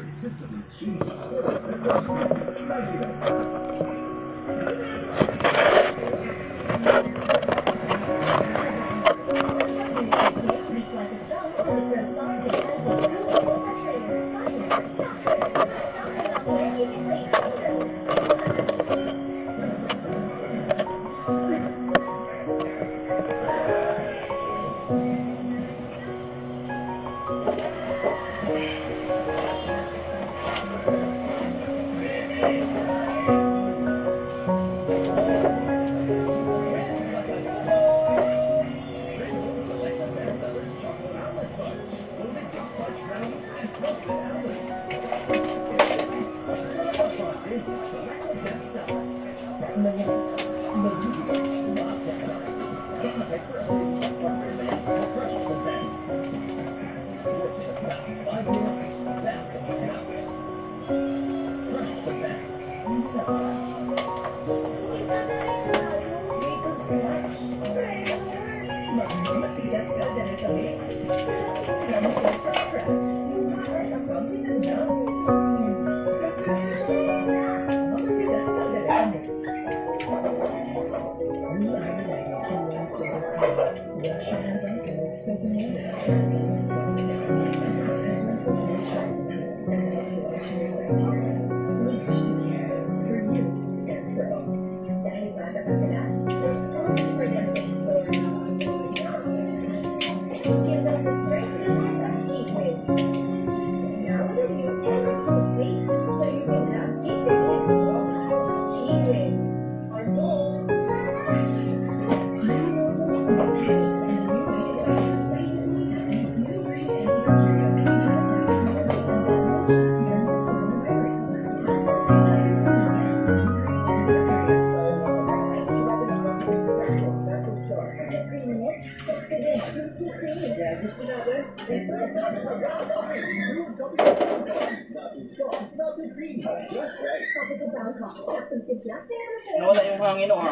Nawala yung hangin o ha?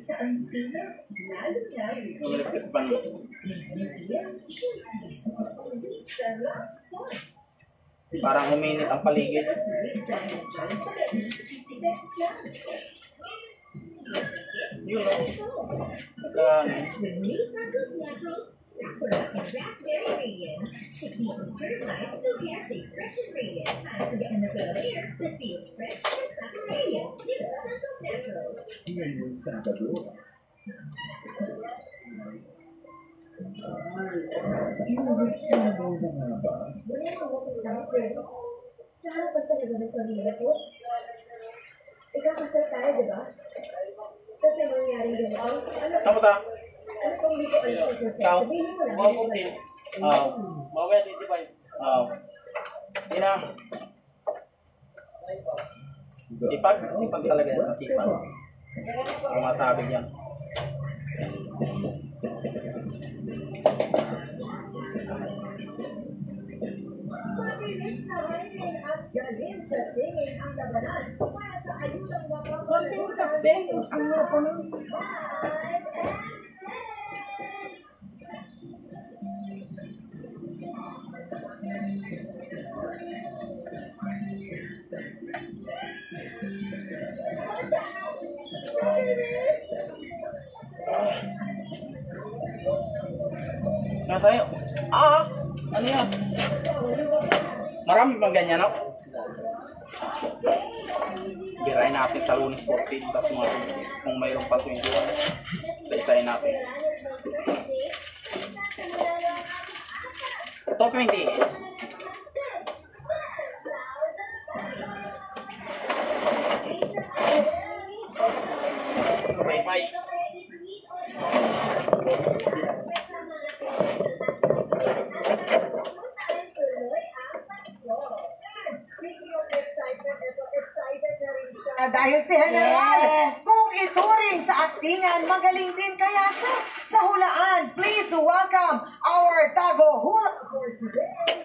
Namalipit pa na. Parang uminit ang paligid. Yun o. Ikaw kasal tayo, di ba? Kasi mangyari din ako. Tama ta? Ano kung hindi ko alam sa Ikaw? sabihin mo lang. Oo, okay. Mamaya dito ba? Hindi na. Sipag talaga yan. Sipag. Ang masabi niya. Mabilis sa writing at galing sa singing ang labanan para sa ayudang Galing sa singing ang labanan. Na tayo. Ano yan? Marami bang ganyan, no? Birahin natin sa Lunes 14, tapos kung mayroong pa 21, isa-isahin natin. Ito 20. Bye-bye. Dahil si General, kung ituring sa aktingan, magaling din kaya siya sa hulaan. Please welcome our Tago Hula for today.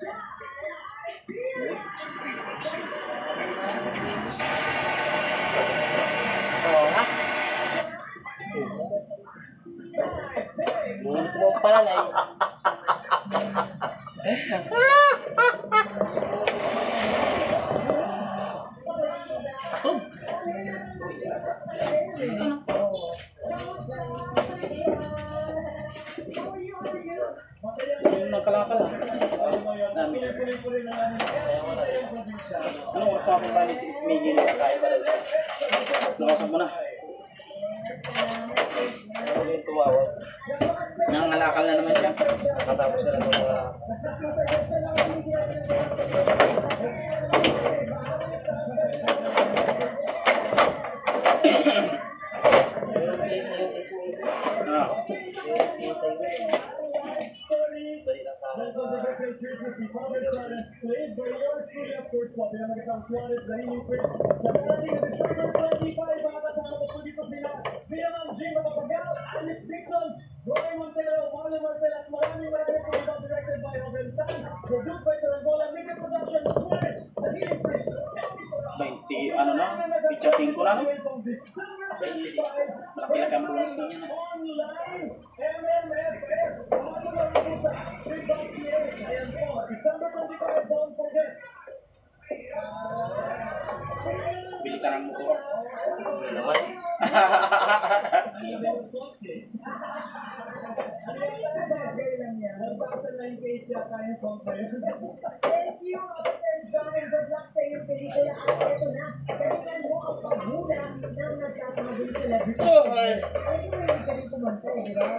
Bulit mo pala na Anong oras mapunta ni si Smiggy na kakain ba daw? Nakausap mo na. Ano yung tumawag? Nangangalakal na naman siya. Katapos na lang mga... Yung pisa yung ismi. Ah. Yung pisa yung... Dali lang sa akin. Ano na? Pitcha 5 na no? Malaki-laki ang bonus na yan. Bili ka ng motor. Hindi naman. Thank you, Officer John, and good luck sa iyong pelikula. At ito na, galingan mo ang paghula ng nagkakabing celebrity. Ay, hindi ka rin kumanta, di ba?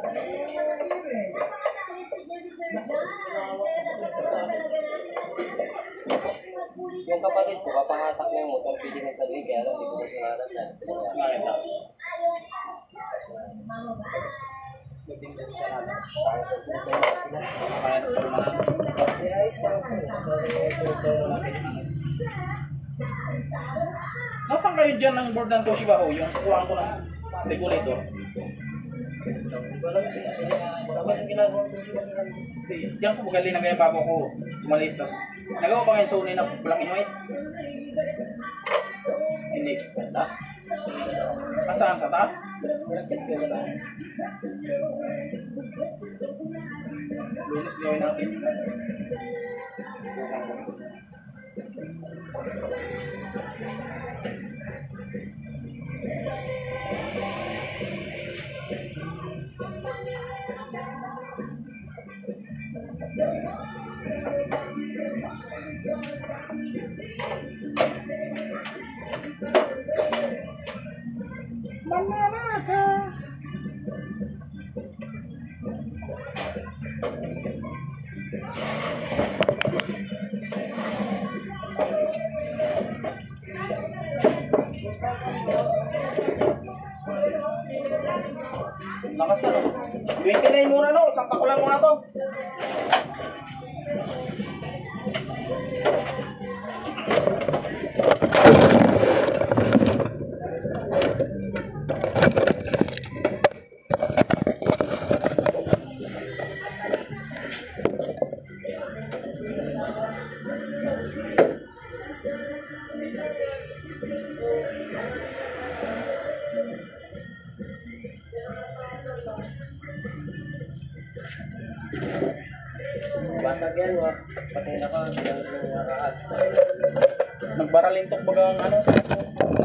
Yung kapatid ko, papahatak na yung motor, pili mo sa lig, kaya lang, di ko na sinaran na. Bakit na? Nagdingding siya natin. Kaya na pala Nasaan kayo dyan ng board ng Toshiba ho? Yung kuhaan ko ng regulator. Tapos yung ginagawa ko Diyan ko magaling na ngayon bago ko umalis. Tas, nagawa ba ngayon Sony na black and white? Hindi. Ganda. Saan? Sa taas? Lunes gawin natin. Lakas ano? 29 muna no, isang tako lang muna to. basag yan, patay na ka, hindi lang yung nakahat. Nagbaralintok baga ang ano.